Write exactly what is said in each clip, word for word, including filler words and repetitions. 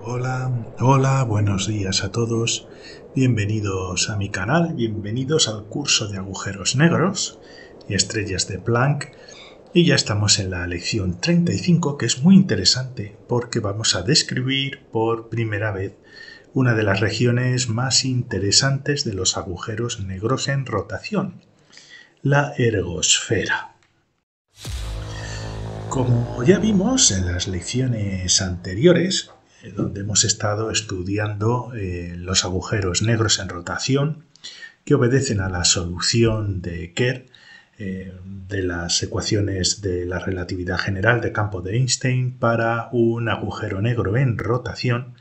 Hola, hola, buenos días a todos. Bienvenidos a mi canal, bienvenidos al curso de agujeros negros y estrellas de Planck. Y ya estamos en la lección treinta y cinco, que es muy interesante porque vamos a describir por primera vez una de las regiones más interesantes de los agujeros negros en rotación, la ergosfera. Como ya vimos en las lecciones anteriores, eh, donde hemos estado estudiando eh, los agujeros negros en rotación que obedecen a la solución de Kerr eh, de las ecuaciones de la relatividad general de campo de Einstein para un agujero negro en rotación,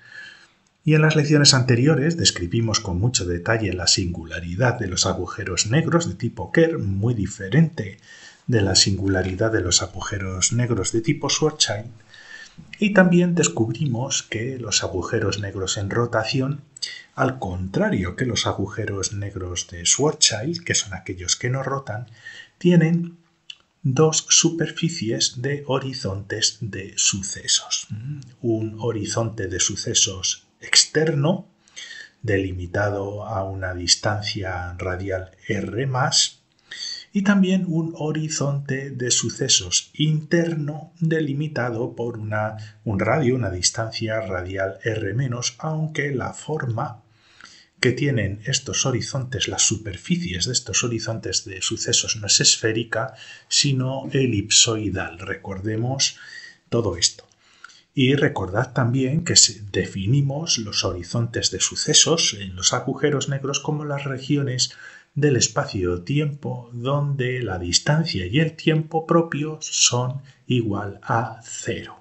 y en las lecciones anteriores describimos con mucho detalle la singularidad de los agujeros negros de tipo Kerr, muy diferente de la singularidad de los agujeros negros de tipo Schwarzschild, y también descubrimos que los agujeros negros en rotación, al contrario que los agujeros negros de Schwarzschild, que son aquellos que no rotan, tienen dos superficies de horizontes de sucesos. Un horizonte de sucesos externo, delimitado a una distancia radial r más, y también un horizonte de sucesos interno delimitado por una, un radio, una distancia radial r menos, aunque la forma que tienen estos horizontes, las superficies de estos horizontes de sucesos, no es esférica, sino elipsoidal. Recordemos todo esto. Y recordad también que definimos los horizontes de sucesos en los agujeros negros como las regiones del espacio-tiempo donde la distancia y el tiempo propio son igual a cero.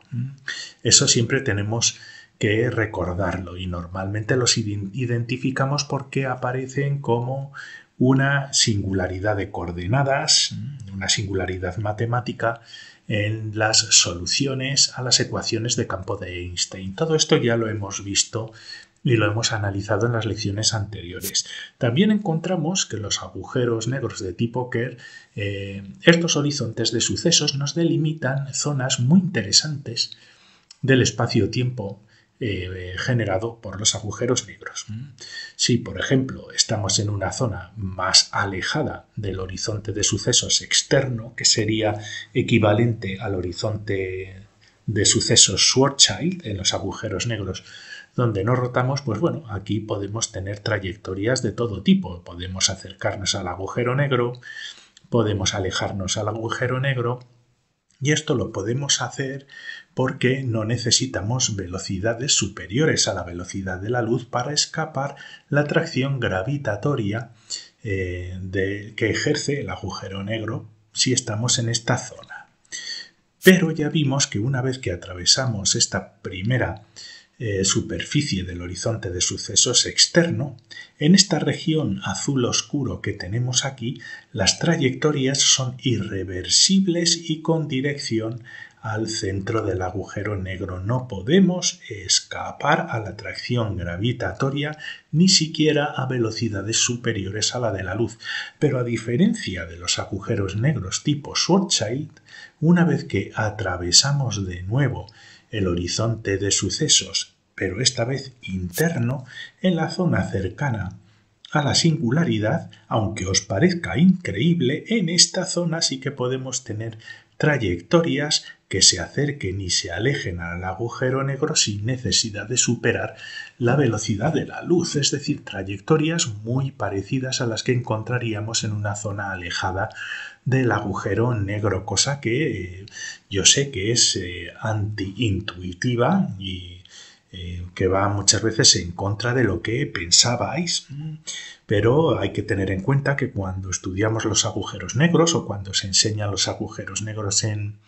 Eso siempre tenemos que recordarlo y normalmente los identificamos porque aparecen como una singularidad de coordenadas, una singularidad matemática en las soluciones a las ecuaciones de campo de Einstein. Todo esto ya lo hemos visto y lo hemos analizado en las lecciones anteriores. También encontramos que los agujeros negros de tipo Kerr, eh, estos horizontes de sucesos nos delimitan zonas muy interesantes del espacio-tiempo eh, generado por los agujeros negros. Si, por ejemplo, estamos en una zona más alejada del horizonte de sucesos externo, que sería equivalente al horizonte de sucesos Schwarzschild en los agujeros negros donde no rotamos, pues bueno, aquí podemos tener trayectorias de todo tipo. Podemos acercarnos al agujero negro, podemos alejarnos al agujero negro, y esto lo podemos hacer porque no necesitamos velocidades superiores a la velocidad de la luz para escapar la atracción gravitatoria eh, de, que ejerce el agujero negro si estamos en esta zona. Pero ya vimos que una vez que atravesamos esta primera eh, superficie del horizonte de sucesos externo, en esta región azul oscuro que tenemos aquí, las trayectorias son irreversibles y con dirección al centro del agujero negro. No podemos escapar a la atracción gravitatoria ni siquiera a velocidades superiores a la de la luz. Pero a diferencia de los agujeros negros tipo Schwarzschild, una vez que atravesamos de nuevo el horizonte de sucesos, pero esta vez interno, en la zona cercana a la singularidad, aunque os parezca increíble, en esta zona sí que podemos tener trayectorias que se acerquen y se alejen al agujero negro sin necesidad de superar la velocidad de la luz, es decir, trayectorias muy parecidas a las que encontraríamos en una zona alejada del agujero negro, cosa que eh, yo sé que es eh, anti-intuitiva y eh, que va muchas veces en contra de lo que pensabais, pero hay que tener en cuenta que cuando estudiamos los agujeros negros o cuando se enseñan los agujeros negros en,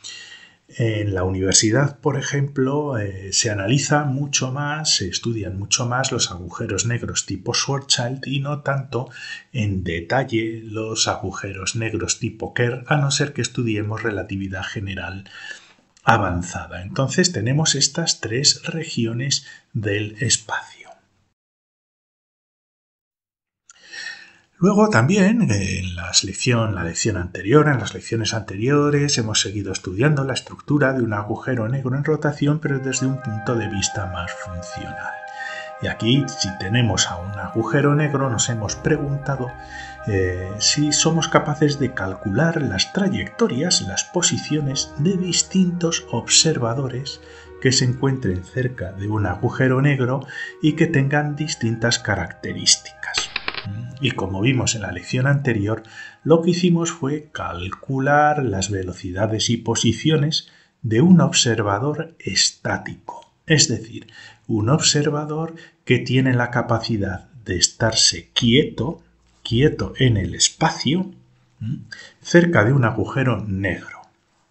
en la universidad, por ejemplo, eh, se analiza mucho más, se estudian mucho más los agujeros negros tipo Schwarzschild y no tanto en detalle los agujeros negros tipo Kerr, a no ser que estudiemos relatividad general avanzada. Entonces tenemos estas tres regiones del espacio. Luego también en las lección, la lección anterior, en las lecciones anteriores, hemos seguido estudiando la estructura de un agujero negro en rotación, pero desde un punto de vista más funcional. Y aquí, si tenemos a un agujero negro, nos hemos preguntado eh, si somos capaces de calcular las trayectorias, las posiciones de distintos observadores que se encuentren cerca de un agujero negro y que tengan distintas características. Y como vimos en la lección anterior, lo que hicimos fue calcular las velocidades y posiciones de un observador estático, es decir, un observador que tiene la capacidad de estarse quieto, quieto en el espacio, cerca de un agujero negro.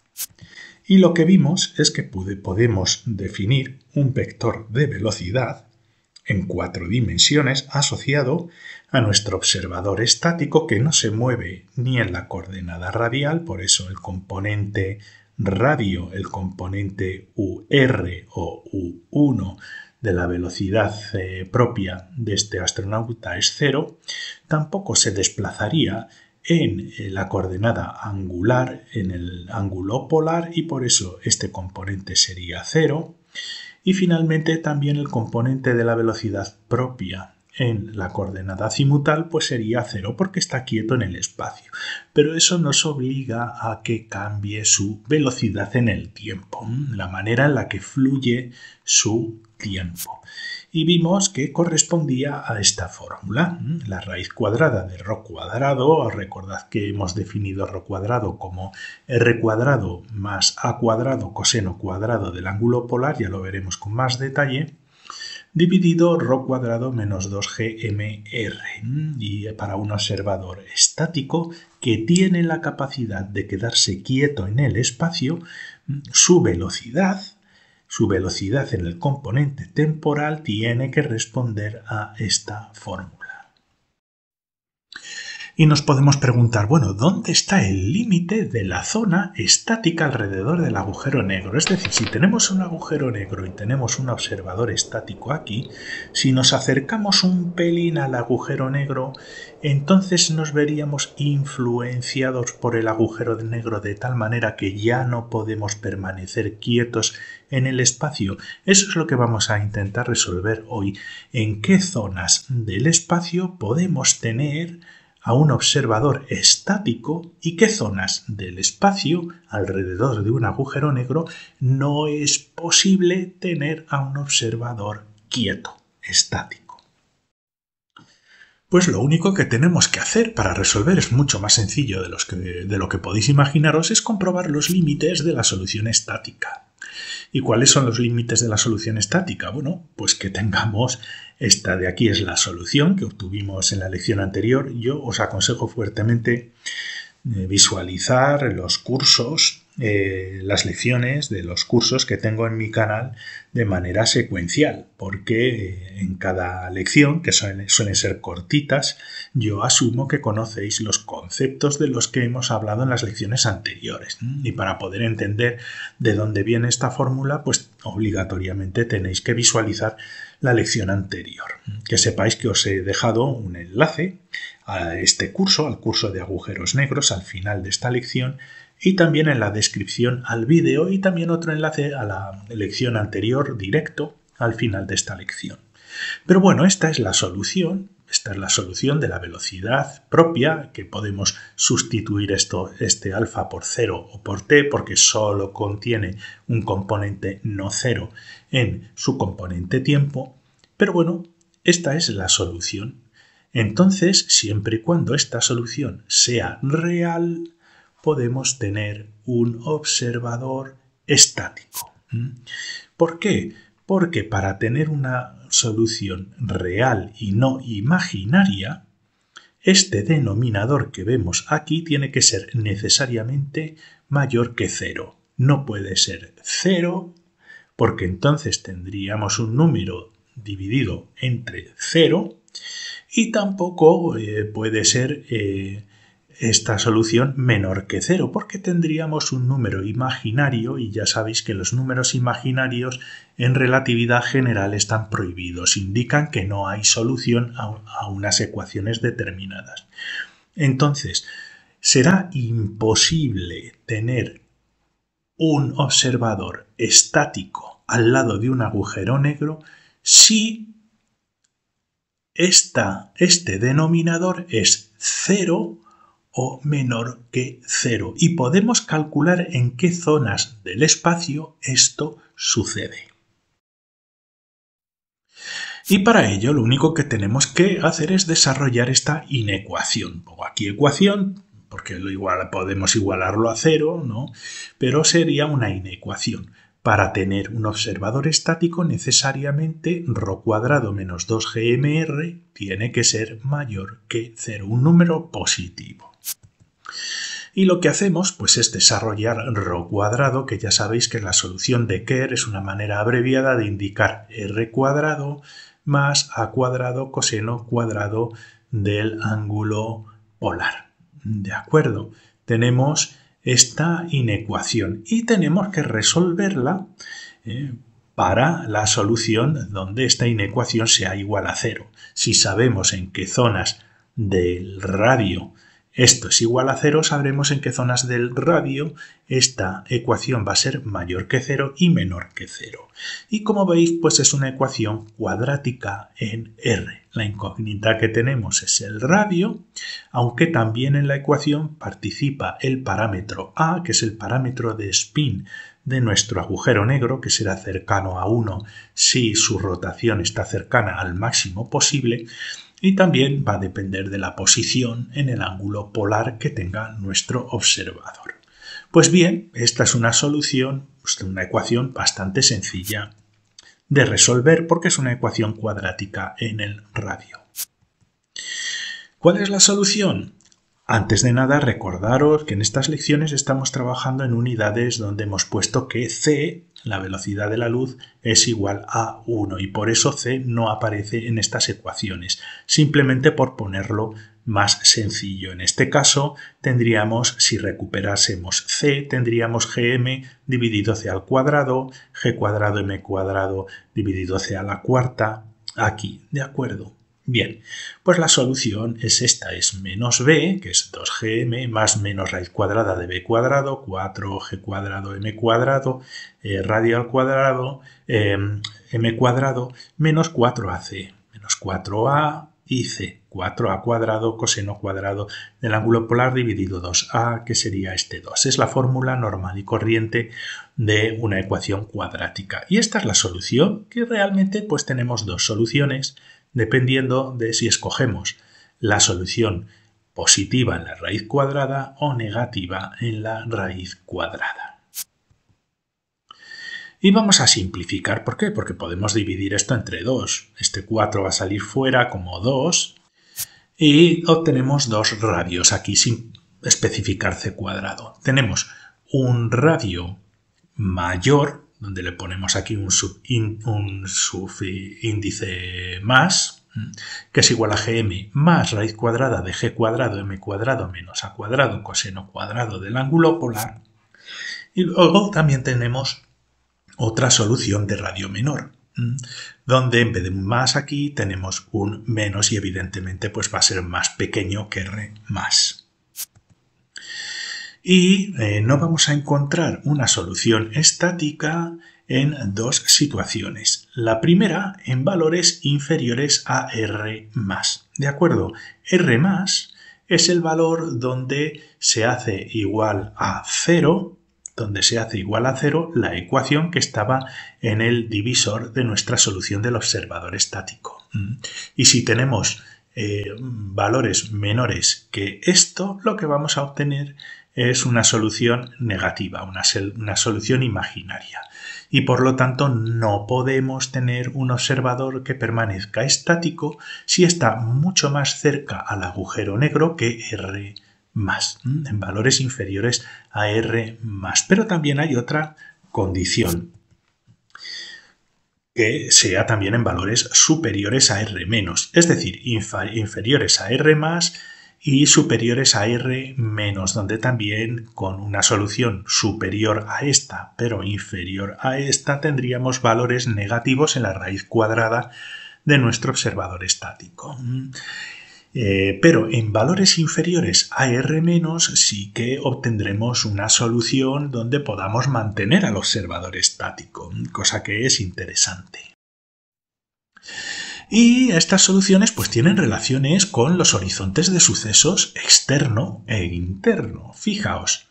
Y lo que vimos es que podemos definir un vector de velocidad en cuatro dimensiones asociado a nuestro observador estático que no se mueve ni en la coordenada radial, por eso el componente radio, el componente U R o U uno de la velocidad eh, propia de este astronauta es cero, tampoco se desplazaría en la coordenada angular, en el ángulo polar, y por eso este componente sería cero. Y finalmente también el componente de la velocidad propia en la coordenada azimutal pues sería cero porque está quieto en el espacio. Pero eso nos obliga a que cambie su velocidad en el tiempo, la manera en la que fluye su tiempo. Y vimos que correspondía a esta fórmula, la raíz cuadrada de ρ cuadrado. Recordad que hemos definido ρ cuadrado como r cuadrado más a cuadrado coseno cuadrado del ángulo polar, ya lo veremos con más detalle, dividido ρ cuadrado menos dos G M R. Y para un observador estático que tiene la capacidad de quedarse quieto en el espacio, su velocidad Su velocidad en el componente temporal tiene que responder a esta fórmula. Y nos podemos preguntar, bueno, ¿dónde está el límite de la zona estática alrededor del agujero negro? Es decir, si tenemos un agujero negro y tenemos un observador estático aquí, si nos acercamos un pelín al agujero negro, entonces nos veríamos influenciados por el agujero negro de tal manera que ya no podemos permanecer quietos en el espacio. Eso es lo que vamos a intentar resolver hoy. ¿En qué zonas del espacio podemos tener a un observador estático y qué zonas del espacio alrededor de un agujero negro no es posible tener a un observador quieto, estático? Pues lo único que tenemos que hacer para resolver es mucho más sencillo de, los que, de lo que podéis imaginaros, es comprobar los límites de la solución estática. ¿Y cuáles son los límites de la solución estática? Bueno, pues que tengamos, esta de aquí es la solución que obtuvimos en la lección anterior. Yo os aconsejo fuertemente eh, visualizar los cursos, eh, las lecciones de los cursos que tengo en mi canal de manera secuencial, porque eh, en cada lección, que suelen, suelen ser cortitas, yo asumo que conocéis los conceptos de los que hemos hablado en las lecciones anteriores. Y para poder entender de dónde viene esta fórmula, pues obligatoriamente tenéis que visualizar la lección anterior. Que sepáis que os he dejado un enlace a este curso, al curso de agujeros negros, al final de esta lección, y también en la descripción al vídeo, y también otro enlace a la lección anterior directo al final de esta lección. Pero bueno, esta es la solución. Esta es la solución de la velocidad propia, que podemos sustituir esto, este alfa por cero o por t, porque solo contiene un componente no cero en su componente tiempo. Pero bueno, esta es la solución. Entonces, siempre y cuando esta solución sea real, podemos tener un observador estático. ¿Por qué? Porque para tener una solución real y no imaginaria, este denominador que vemos aquí tiene que ser necesariamente mayor que cero. No puede ser cero, porque entonces tendríamos un número dividido entre cero, y tampoco eh, puede ser eh, esta solución menor que cero, porque tendríamos un número imaginario y ya sabéis que los números imaginarios en relatividad general están prohibidos, indican que no hay solución a, a unas ecuaciones determinadas. Entonces, será imposible tener un observador estático al lado de un agujero negro si esta, este denominador es cero o menor que cero. Y podemos calcular en qué zonas del espacio esto sucede. Y para ello lo único que tenemos que hacer es desarrollar esta inecuación. Pongo aquí ecuación, porque lo igual, podemos igualarlo a cero, ¿no? Pero sería una inecuación. Para tener un observador estático, necesariamente ρ cuadrado menos dos G M R tiene que ser mayor que cero, un número positivo. Y lo que hacemos pues, es desarrollar ρ cuadrado, que ya sabéis que la solución de Kerr es una manera abreviada de indicar r cuadrado más a cuadrado coseno cuadrado del ángulo polar. ¿De acuerdo? Tenemos esta inecuación y tenemos que resolverla eh, para la solución donde esta inecuación sea igual a cero. Si sabemos en qué zonas del radio esto es igual a cero, sabremos en qué zonas del radio esta ecuación va a ser mayor que cero y menor que cero. Y como veis, pues es una ecuación cuadrática en R. La incógnita que tenemos es el radio, aunque también en la ecuación participa el parámetro A, que es el parámetro de spin de nuestro agujero negro, que será cercano a uno si su rotación está cercana al máximo posible. Y también va a depender de la posición en el ángulo polar que tenga nuestro observador. Pues bien, esta es una solución, una ecuación bastante sencilla de resolver porque es una ecuación cuadrática en el radio. ¿Cuál es la solución? Antes de nada, recordaros que en estas lecciones estamos trabajando en unidades donde hemos puesto que c, la velocidad de la luz, es igual a uno y por eso c no aparece en estas ecuaciones, simplemente por ponerlo más sencillo. En este caso tendríamos, si recuperásemos c, tendríamos gm dividido c al cuadrado, g cuadrado m cuadrado dividido c a la cuarta, aquí, ¿de acuerdo? Bien, pues la solución es esta, es menos b, que es dos G M, más menos raíz cuadrada de b cuadrado, cuatro G cuadrado m cuadrado, eh, radio al cuadrado, eh, m cuadrado, menos cuatro A C, menos cuatro A y c, cuatro A cuadrado coseno cuadrado del ángulo polar dividido dos A, que sería este dos. Es la fórmula normal y corriente de una ecuación cuadrática. Y esta es la solución, que realmente pues tenemos dos soluciones, dependiendo de si escogemos la solución positiva en la raíz cuadrada o negativa en la raíz cuadrada. Y vamos a simplificar. ¿Por qué? Porque podemos dividir esto entre dos. Este cuatro va a salir fuera como dos y obtenemos dos radios aquí sin especificar c cuadrado. Tenemos un radio mayor, donde le ponemos aquí un, subín, un subíndice más, que es igual a gm más raíz cuadrada de g cuadrado m cuadrado menos a cuadrado coseno cuadrado del ángulo polar. Y luego también tenemos otra solución de radio menor, donde en vez de un más aquí tenemos un menos y evidentemente pues va a ser más pequeño que r más. Y eh, no vamos a encontrar una solución estática en dos situaciones. La primera en valores inferiores a R más. ¿De acuerdo? R más es el valor donde se hace igual a cero, donde se hace igual a cero la ecuación que estaba en el divisor de nuestra solución del observador estático. Y si tenemos eh, valores menores que esto, lo que vamos a obtener es una solución negativa, una, una solución imaginaria. Y por lo tanto no podemos tener un observador que permanezca estático si está mucho más cerca al agujero negro que R más, en valores inferiores a R más. Pero también hay otra condición, que sea también en valores superiores a R menos, es decir, inferiores a R más y superiores a R menos, donde también con una solución superior a esta pero inferior a esta tendríamos valores negativos en la raíz cuadrada de nuestro observador estático. Eh, pero en valores inferiores a R menos sí que obtendremos una solución donde podamos mantener al observador estático, cosa que es interesante. Y estas soluciones pues tienen relaciones con los horizontes de sucesos externo e interno. Fijaos,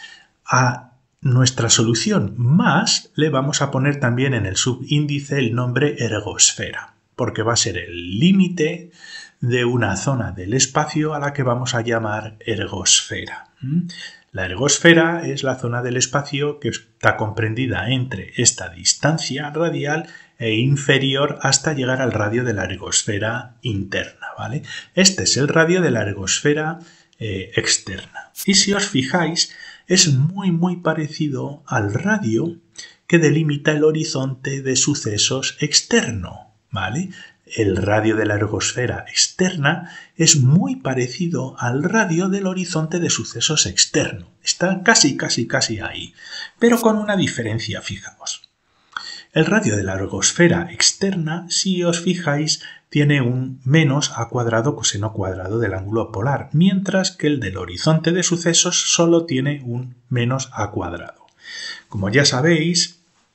a nuestra solución más le vamos a poner también en el subíndice el nombre ergosfera, porque va a ser el límite de una zona del espacio a la que vamos a llamar ergosfera. La ergosfera es la zona del espacio que está comprendida entre esta distancia radial e inferior hasta llegar al radio de la ergosfera interna, ¿vale? Este es el radio de la ergosfera eh, externa. Y si os fijáis, es muy muy parecido al radio que delimita el horizonte de sucesos externo, ¿vale? El radio de la ergosfera externa es muy parecido al radio del horizonte de sucesos externo. Está casi, casi, casi ahí, pero con una diferencia, fijaos. El radio de la ergosfera externa, si os fijáis, tiene un menos a cuadrado coseno cuadrado del ángulo polar, mientras que el del horizonte de sucesos solo tiene un menos a cuadrado. Como ya sabéis,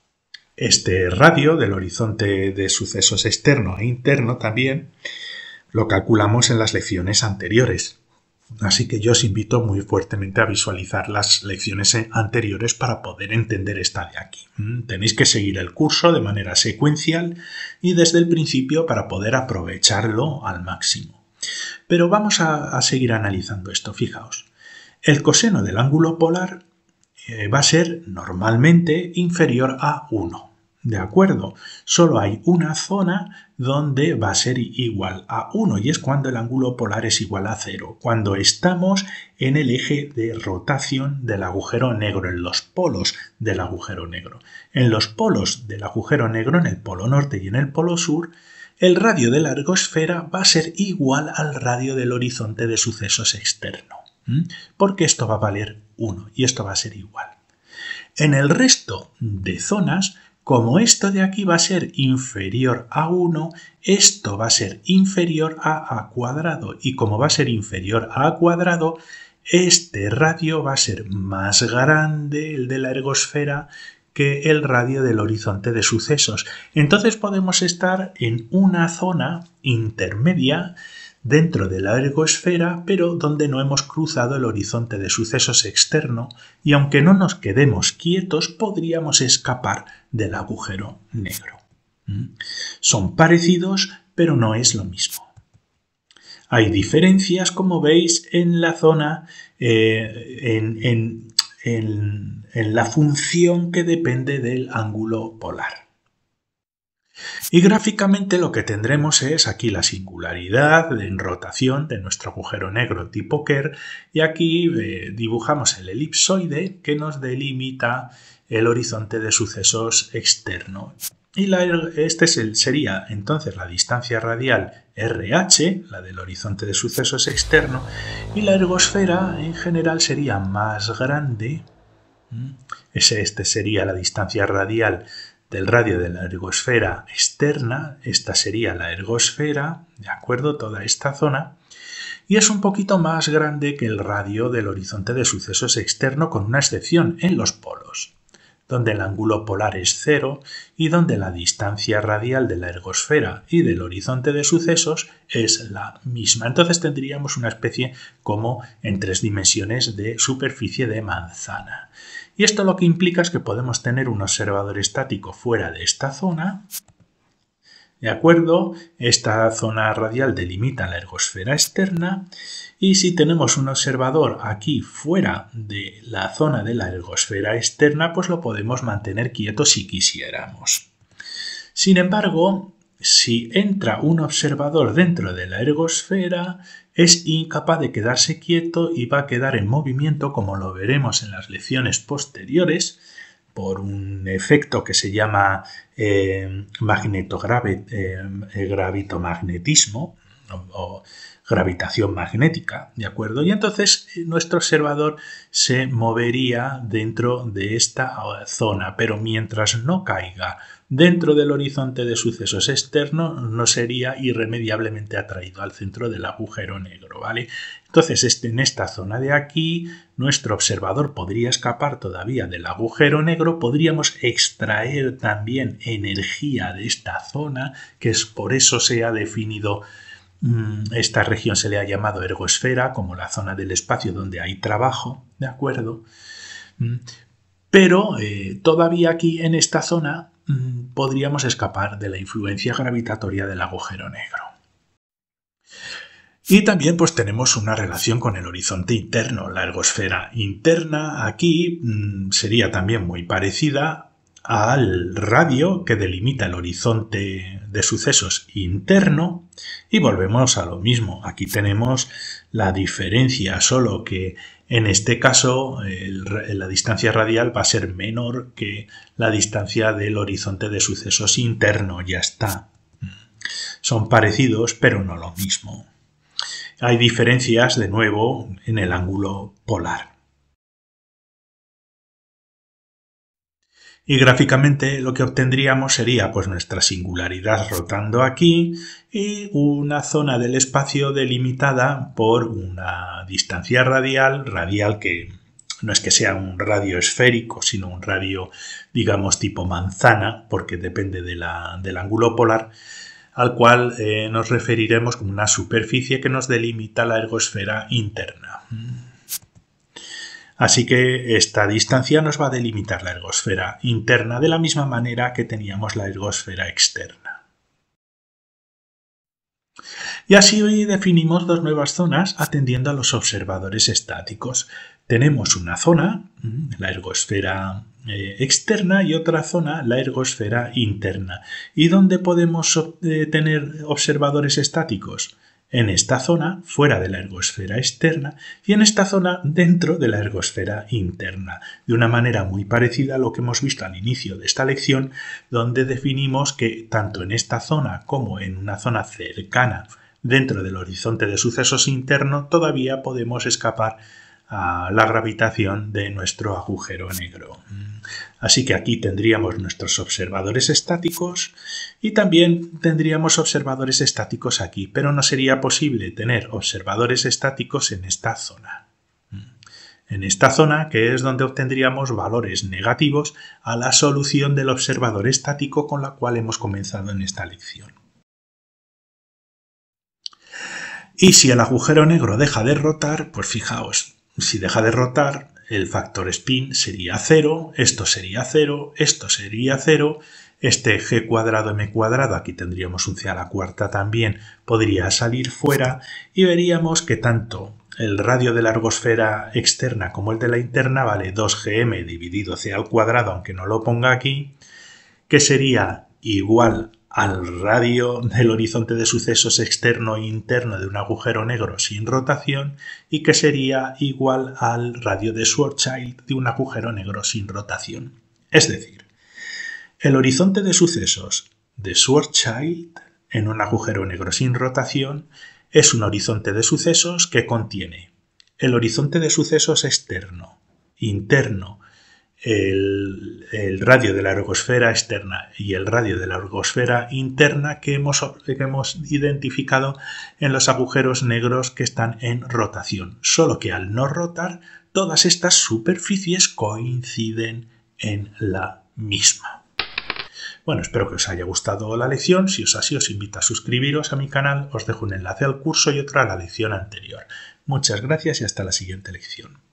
este radio del horizonte de sucesos externo e interno también lo calculamos en las lecciones anteriores. Así que yo os invito muy fuertemente a visualizar las lecciones anteriores para poder entender esta de aquí. Tenéis que seguir el curso de manera secuencial y desde el principio para poder aprovecharlo al máximo. Pero vamos a, a seguir analizando esto. Fijaos, el coseno del ángulo polar eh, va a ser normalmente inferior a uno. ¿De acuerdo? Solo hay una zona donde va a ser igual a uno y es cuando el ángulo polar es igual a cero, cuando estamos en el eje de rotación del agujero negro, en los polos del agujero negro. En los polos del agujero negro, en el polo norte y en el polo sur, el radio de la ergosfera va a ser igual al radio del horizonte de sucesos externo, ¿Mm? porque esto va a valer uno y esto va a ser igual. En el resto de zonas, como esto de aquí va a ser inferior a uno, esto va a ser inferior a a cuadrado. Y como va a ser inferior a a cuadrado, este radio va a ser más grande, el de la ergosfera, que el radio del horizonte de sucesos. Entonces podemos estar en una zona intermedia dentro de la ergosfera, pero donde no hemos cruzado el horizonte de sucesos externo y aunque no nos quedemos quietos, podríamos escapar del agujero negro. ¿Mm? Son parecidos, pero no es lo mismo. Hay diferencias, como veis, en la zona, eh, en, en, en, en la función que depende del ángulo polar. Y gráficamente lo que tendremos es aquí la singularidad en rotación de nuestro agujero negro tipo Kerr y aquí eh, dibujamos el elipsoide que nos delimita el horizonte de sucesos externo. Y la, este es el, sería entonces la distancia radial R H, la del horizonte de sucesos externo, y la ergosfera en general sería más grande. Ese, este sería la distancia radial del radio de la ergosfera externa, esta sería la ergosfera, ¿de acuerdo? Toda esta zona, y es un poquito más grande que el radio del horizonte de sucesos externo, con una excepción en los polos, donde el ángulo polar es cero y donde la distancia radial de la ergosfera y del horizonte de sucesos es la misma. Entonces tendríamos una especie como en tres dimensiones de superficie de manzana. Y esto lo que implica es que podemos tener un observador estático fuera de esta zona. ¿De acuerdo? Esta zona radial delimita la ergosfera externa y si tenemos un observador aquí fuera de la zona de la ergosfera externa, pues lo podemos mantener quieto si quisiéramos. Sin embargo, si entra un observador dentro de la ergosfera, es incapaz de quedarse quieto y va a quedar en movimiento, como lo veremos en las lecciones posteriores, por un efecto que se llama eh, magnetogravito-magnetismo, o, o gravitación magnética, ¿de acuerdo? Y entonces nuestro observador se movería dentro de esta zona, pero mientras no caiga dentro del horizonte de sucesos externo, no sería irremediablemente atraído al centro del agujero negro, ¿vale? Entonces, este, en esta zona de aquí, nuestro observador podría escapar todavía del agujero negro, podríamos extraer también energía de esta zona, que es por eso se ha definido, mmm, esta región se le ha llamado ergosfera, como la zona del espacio donde hay trabajo, ¿de acuerdo? Pero eh, todavía aquí en esta zona podríamos escapar de la influencia gravitatoria del agujero negro. Y también pues tenemos una relación con el horizonte interno. La ergosfera interna aquí mmm, sería también muy parecida al radio que delimita el horizonte de sucesos interno, y volvemos a lo mismo. Aquí tenemos la diferencia, solo que en este caso el, la distancia radial va a ser menor que la distancia del horizonte de sucesos interno, ya está. Son parecidos, pero no lo mismo. Hay diferencias, de nuevo, en el ángulo polar. Y gráficamente lo que obtendríamos sería pues nuestra singularidad rotando aquí y una zona del espacio delimitada por una distancia radial, radial que no es que sea un radio esférico, sino un radio, digamos, tipo manzana, porque depende de la, del ángulo polar, al cual eh, nos referiremos como una superficie que nos delimita la ergosfera interna. Así que esta distancia nos va a delimitar la ergosfera interna de la misma manera que teníamos la ergosfera externa. Y así hoy definimos dos nuevas zonas atendiendo a los observadores estáticos. Tenemos una zona, la ergosfera eh, externa, y otra zona, la ergosfera interna. ¿Y dónde podemos eh, tener observadores estáticos? En esta zona, fuera de la ergosfera externa, y en esta zona, dentro de la ergosfera interna, de una manera muy parecida a lo que hemos visto al inicio de esta lección, donde definimos que tanto en esta zona como en una zona cercana dentro del horizonte de sucesos interno, todavía podemos escapar a la gravitación de nuestro agujero negro. Así que aquí tendríamos nuestros observadores estáticos y también tendríamos observadores estáticos aquí, pero no sería posible tener observadores estáticos en esta zona. En esta zona, que es donde obtendríamos valores negativos a la solución del observador estático con la cual hemos comenzado en esta lección. Y si el agujero negro deja de rotar, pues fijaos, si deja de rotar, el factor spin sería cero, esto sería cero, esto sería cero, este g cuadrado m cuadrado, aquí tendríamos un c a la cuarta también, podría salir fuera y veríamos que tanto el radio de la ergosfera externa como el de la interna vale dos ge eme dividido c al cuadrado, aunque no lo ponga aquí, que sería igual al radio del horizonte de sucesos externo e interno de un agujero negro sin rotación, y que sería igual al radio de Schwarzschild de un agujero negro sin rotación. Es decir, el horizonte de sucesos de Schwarzschild en un agujero negro sin rotación es un horizonte de sucesos que contiene el horizonte de sucesos externo, interno, El, el radio de la ergosfera externa y el radio de la ergosfera interna que hemos, que hemos identificado en los agujeros negros que están en rotación. Solo que al no rotar, todas estas superficies coinciden en la misma. Bueno, espero que os haya gustado la lección. Si os así, os invito a suscribiros a mi canal. Os dejo un enlace al curso y otro a la lección anterior. Muchas gracias y hasta la siguiente lección.